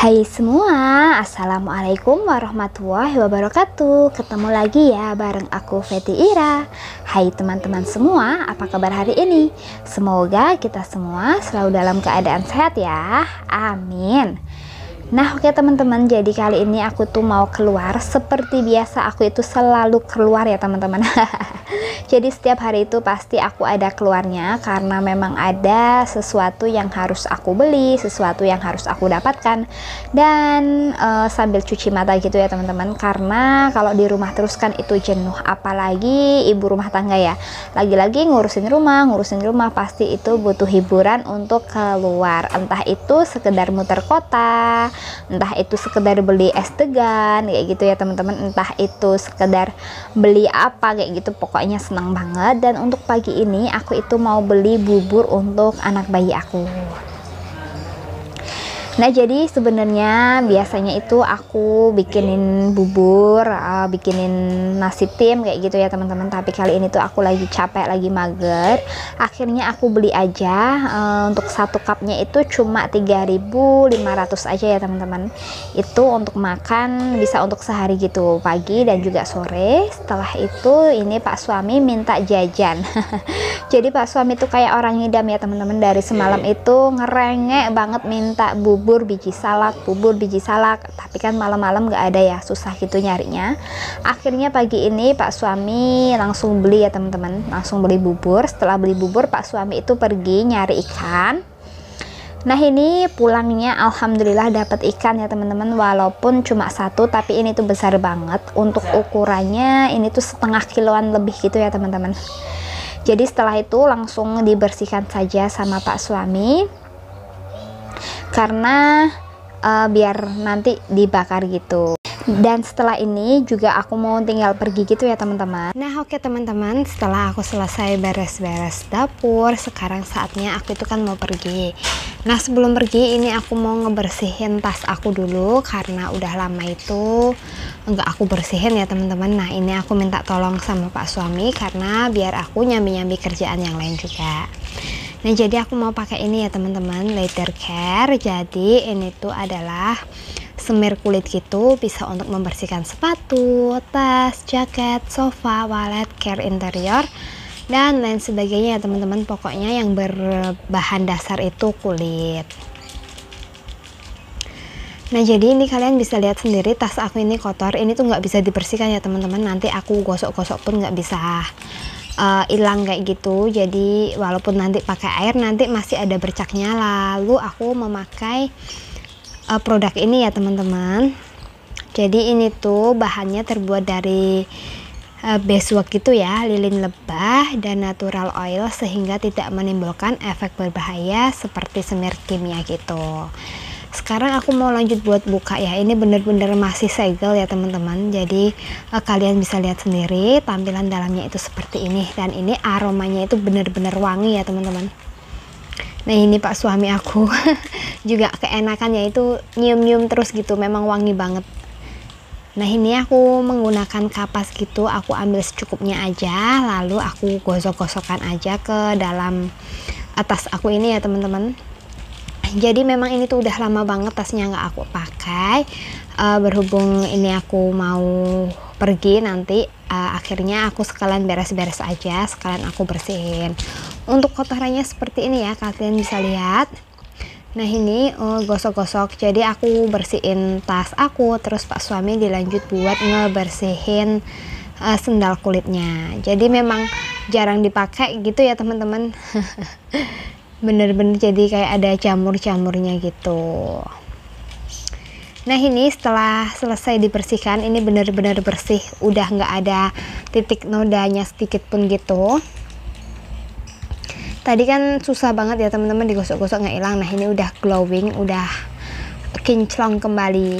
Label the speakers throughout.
Speaker 1: Hai semua, Assalamualaikum warahmatullahi wabarakatuh. Ketemu lagi ya bareng aku Fety Ira. Hai teman-teman semua, apa kabar hari ini? Semoga kita semua selalu dalam keadaan sehat ya, amin. Nah oke teman-teman, jadi kali ini aku tuh mau keluar. Seperti biasa aku itu selalu keluar ya teman-teman. Jadi setiap hari itu pasti aku ada keluarnya, karena memang ada sesuatu yang harus aku beli, sesuatu yang harus aku dapatkan. Dan sambil cuci mata gitu ya teman-teman, karena kalau di rumah terus kan itu jenuh, apalagi ibu rumah tangga ya, lagi-lagi ngurusin rumah pasti itu butuh hiburan untuk keluar. Entah itu sekedar muter kota, entah itu sekedar beli es degan kayak gitu ya teman-teman, entah itu sekedar beli apa kayak gitu, pokoknya senang banget. Dan untuk pagi ini aku itu mau beli bubur untuk anak bayi aku. Nah jadi sebenarnya biasanya itu aku bikinin bubur, bikinin nasi tim kayak gitu ya teman-teman. Tapi kali ini tuh aku lagi capek, lagi mager. Akhirnya aku beli aja, untuk satu cupnya itu cuma 3.500 aja ya teman-teman. Itu untuk makan bisa untuk sehari gitu, pagi dan juga sore. Setelah itu ini Pak suami minta jajan. Jadi Pak suami tuh kayak orang ngidam ya teman-teman. Dari semalam itu ngerengek banget minta bubur biji salak, tapi kan malam-malam gak ada ya, susah gitu nyarinya. Akhirnya pagi ini Pak suami langsung beli ya teman-teman, langsung beli bubur. Setelah beli bubur Pak suami itu pergi nyari ikan. Nah ini pulangnya alhamdulillah dapat ikan ya teman-teman, walaupun cuma satu tapi ini tuh besar banget. Untuk ukurannya ini tuh setengah kiloan lebih gitu ya teman-teman. Jadi setelah itu langsung dibersihkan saja sama Pak suami, karena biar nanti dibakar gitu. Dan setelah ini juga aku mau tinggal pergi gitu ya teman-teman. Nah oke teman-teman, setelah aku selesai beres-beres dapur, sekarang saatnya aku itu kan mau pergi. Nah sebelum pergi ini aku mau ngebersihin tas aku dulu, karena udah lama itu enggak aku bersihin ya teman-teman. Nah ini aku minta tolong sama Pak suami, karena biar aku nyambi-nyambi kerjaan yang lain juga. Nah jadi aku mau pakai ini ya teman-teman, Leather Care. Jadi ini tuh adalah semir kulit gitu, bisa untuk membersihkan sepatu, tas, jaket, sofa, wallet, care interior dan lain sebagainya ya teman-teman. Pokoknya yang berbahan dasar itu kulit. Nah jadi ini kalian bisa lihat sendiri, tas aku ini kotor. Ini tuh nggak bisa dibersihkan ya teman-teman, nanti aku gosok-gosok pun nggak bisa hilang kayak gitu. Jadi walaupun nanti pakai air nanti masih ada bercaknya. Lalu aku memakai produk ini ya teman-teman. Jadi ini tuh bahannya terbuat dari beeswax gitu ya, lilin lebah dan natural oil, sehingga tidak menimbulkan efek berbahaya seperti semir kimia gitu. Sekarang aku mau lanjut buat buka ya. Ini bener-bener masih segel ya teman-teman. Jadi kalian bisa lihat sendiri tampilan dalamnya itu seperti ini. Dan ini aromanya itu bener-bener wangi ya teman-teman. Nah ini Pak suami aku juga keenakannya itu nyium-nyium terus gitu, memang wangi banget. Nah ini aku menggunakan kapas gitu, aku ambil secukupnya aja, lalu aku gosok-gosokkan aja ke dalam tas aku ini ya teman-teman. Jadi memang ini tuh udah lama banget tasnya nggak aku pakai. Berhubung ini aku mau pergi nanti, akhirnya aku sekalian beres-beres aja, sekalian aku bersihin. Untuk kotorannya seperti ini ya, kalian bisa lihat. Nah ini gosok-gosok. Jadi aku bersihin tas aku, terus Pak suami dilanjut buat ngebersihin sendal kulitnya. Jadi memang jarang dipakai gitu ya teman-teman. Bener-bener jadi kayak ada jamur-jamurnya gitu. Nah ini setelah selesai dibersihkan, ini bener-bener bersih, udah nggak ada titik nodanya sedikit pun gitu. Tadi kan susah banget ya teman-teman, digosok-gosok nggak hilang. Nah ini udah glowing, udah kinclong kembali.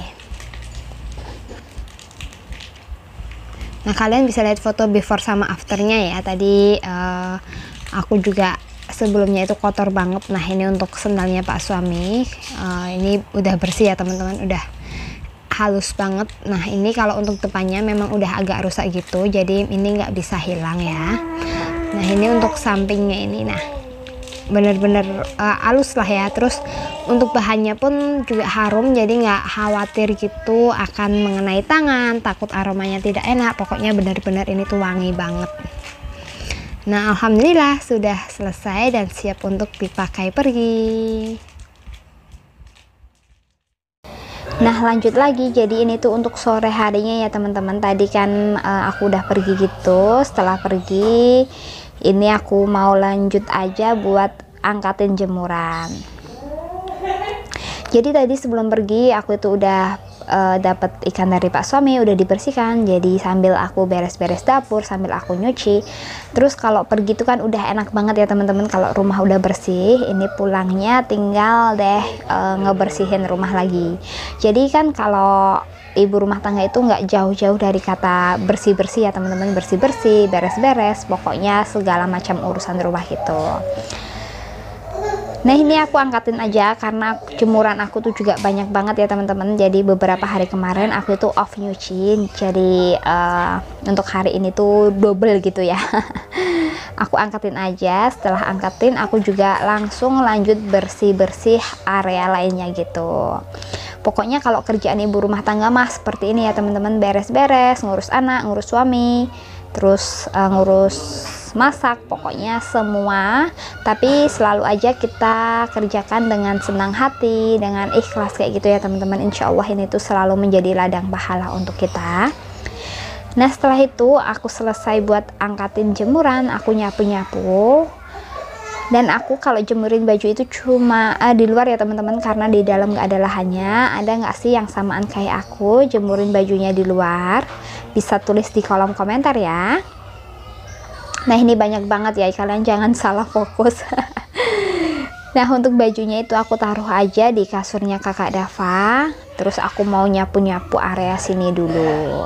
Speaker 1: Nah kalian bisa lihat foto before sama afternya ya. Tadi aku juga sebelumnya itu kotor banget. Nah ini untuk sendalnya Pak suami, ini udah bersih ya teman-teman, udah halus banget. Nah ini kalau untuk depannya memang udah agak rusak gitu, jadi ini nggak bisa hilang ya. Nah ini untuk sampingnya ini, nah bener-bener halus lah ya. Terus untuk bahannya pun juga harum, jadi nggak khawatir gitu akan mengenai tangan, takut aromanya tidak enak. Pokoknya bener-bener ini tuh wangi banget. Nah, alhamdulillah sudah selesai dan siap untuk dipakai pergi. Nah, lanjut lagi, jadi ini tuh untuk sore harinya ya teman-teman. Tadi kan aku udah pergi gitu. Setelah pergi ini aku mau lanjut aja buat angkatin jemuran. Jadi tadi sebelum pergi aku itu udah dapat ikan dari Pak suami, udah dibersihkan. Jadi sambil aku beres-beres dapur, sambil aku nyuci. Terus kalau pergi itu kan udah enak banget ya teman-teman, kalau rumah udah bersih, ini pulangnya tinggal deh ngebersihin rumah lagi. Jadi kan kalau ibu rumah tangga itu nggak jauh-jauh dari kata bersih-bersih ya teman-teman, bersih-bersih, beres-beres, pokoknya segala macam urusan rumah gitu. Nah, ini aku angkatin aja karena jemuran aku tuh juga banyak banget ya teman-teman. Jadi beberapa hari kemarin aku itu off nyuci, jadi untuk hari ini tuh double gitu ya. Aku angkatin aja. Setelah angkatin aku juga langsung lanjut bersih-bersih area lainnya gitu. Pokoknya kalau kerjaan ibu rumah tangga mah seperti ini ya teman-teman, beres-beres, ngurus anak, ngurus suami, terus ngurus masak, pokoknya semua. Tapi selalu aja kita kerjakan dengan senang hati, dengan ikhlas kayak gitu ya teman-teman. Insya Allah ini tuh selalu menjadi ladang pahala untuk kita. Nah, setelah itu aku selesai buat angkatin jemuran, aku nyapu-nyapu. Dan aku kalau jemurin baju itu cuma di luar ya teman-teman, karena di dalam nggak ada lahannya. Ada nggak sih yang samaan kayak aku jemurin bajunya di luar? Bisa tulis di kolom komentar ya. Nah, ini banyak banget ya, kalian jangan salah fokus. Nah, untuk bajunya itu aku taruh aja di kasurnya kakak Dava. Terus aku mau nyapu-nyapu area sini dulu.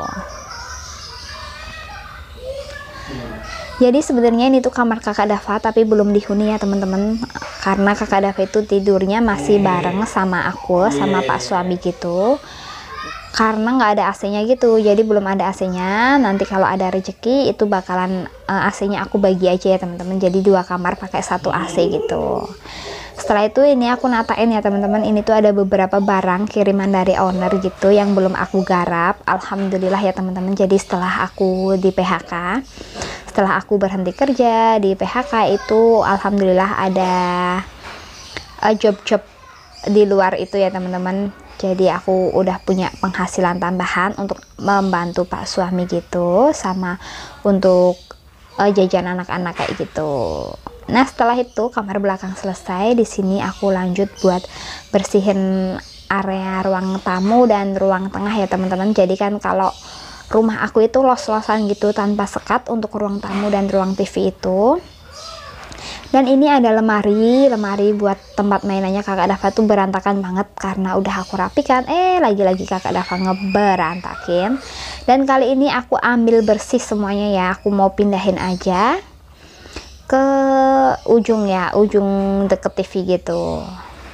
Speaker 1: Jadi sebenarnya ini tuh kamar kakak Dava, tapi belum dihuni ya teman-teman, karena kakak Dava itu tidurnya masih bareng sama aku, sama pak suami gitu. Karena nggak ada AC-nya gitu, jadi belum ada AC-nya. Nanti kalau ada rezeki itu bakalan AC-nya aku bagi aja ya teman-teman, jadi 2 kamar pakai 1 AC gitu. Setelah itu ini aku natain ya teman-teman. Ini tuh ada beberapa barang kiriman dari owner gitu yang belum aku garap. Alhamdulillah ya teman-teman. Jadi setelah aku di PHK, setelah aku berhenti kerja di PHK itu, alhamdulillah ada job-job di luar itu ya teman-teman. Jadi aku udah punya penghasilan tambahan untuk membantu pak suami gitu, sama untuk jajan anak-anak kayak gitu. Nah, setelah itu kamar belakang selesai. Di sini aku lanjut buat bersihin area ruang tamu dan ruang tengah ya teman-teman. Jadi kan kalau rumah aku itu los-losan gitu tanpa sekat untuk ruang tamu dan ruang TV itu. Dan ini ada lemari buat tempat mainannya kakak Dava tuh berantakan banget karena udah aku rapikan. Lagi-lagi kakak Dava ngeberantakin. Dan kali ini aku ambil bersih semuanya ya. Aku mau pindahin aja ke ujung ya, ujung deket TV gitu.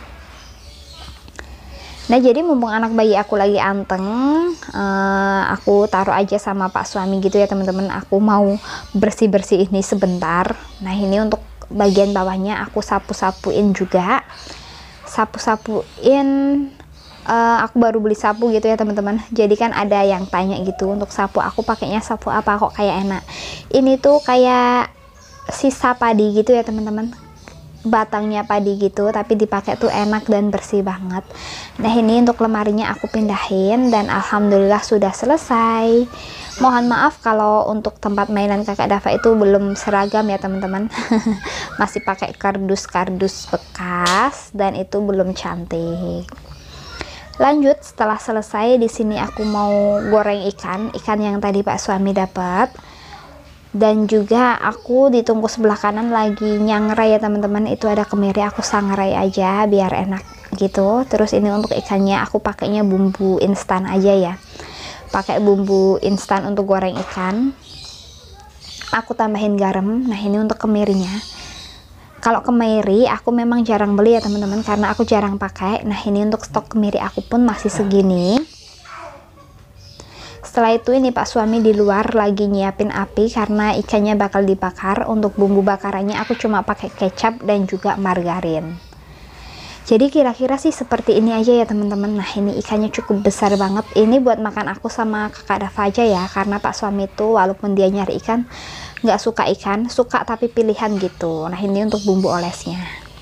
Speaker 1: Nah, jadi mumpung anak bayi aku lagi anteng, aku taruh aja sama pak suami gitu ya teman-teman. Aku mau bersih-bersih ini sebentar. Nah, ini untuk bagian bawahnya aku sapu-sapuin juga. Sapu-sapuin, aku baru beli sapu gitu ya teman-teman. Jadi kan ada yang tanya gitu, untuk sapu aku pakainya sapu apa kok kayak enak. Ini tuh kayak sisa padi gitu ya teman-teman, batangnya padi gitu, tapi dipakai tuh enak dan bersih banget. Nah, ini untuk lemarinya aku pindahin dan alhamdulillah sudah selesai. Mohon maaf kalau untuk tempat mainan kakak Dava itu belum seragam ya teman-teman. Masih pakai kardus-kardus bekas dan itu belum cantik. Lanjut, setelah selesai di sini aku mau goreng ikan yang tadi pak suami dapat. Dan juga aku ditunggu sebelah kanan lagi nyangrai ya teman-teman. Itu ada kemiri, aku sangrai aja biar enak gitu. Terus ini untuk ikannya aku pakainya bumbu instan aja ya, pakai bumbu instan untuk goreng ikan. Aku tambahin garam. Nah, ini untuk kemirinya. Kalau kemiri aku memang jarang beli ya teman-teman, karena aku jarang pakai. Nah, ini untuk stok kemiri aku pun masih segini.
Speaker 2: Setelah itu ini Pak suami di luar lagi nyiapin api karena ikannya bakal dibakar. Untuk bumbu bakarannya aku cuma pakai kecap dan juga margarin. Jadi kira-kira sih seperti ini aja ya teman-teman. Nah ini ikannya cukup besar banget. Ini buat makan aku sama kakak Dava aja ya, karena Pak suami itu walaupun dia nyari ikan nggak suka ikan, suka tapi pilihan gitu. Nah ini untuk bumbu olesnya.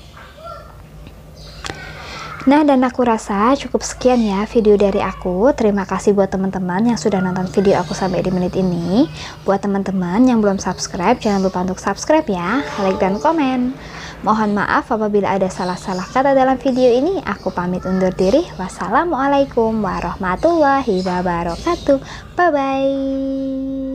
Speaker 2: Nah dan aku rasa cukup sekian ya video dari aku. Terima kasih buat teman-teman yang sudah nonton video aku sampai di menit ini. Buat teman-teman yang belum subscribe, jangan lupa untuk subscribe ya, like dan komen. Mohon maaf apabila ada salah-salah kata dalam video ini. Aku pamit undur diri. Wassalamualaikum warahmatullahi wabarakatuh. Bye bye.